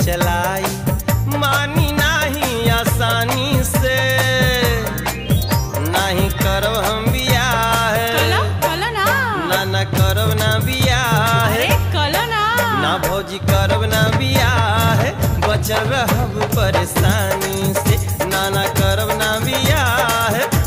चलाई, मानी नहीं आसानी से, नहीं करब हम बियाह, ना करब ना बियाह, ना भौजी करब ना बियाह, बचल रहब परेशानी से, ना करब